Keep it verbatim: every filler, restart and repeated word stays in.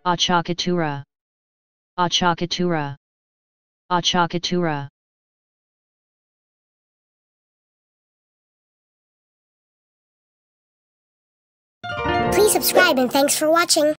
acciaccatura, acciaccatura, acciaccatura. Please subscribe and thanks for watching.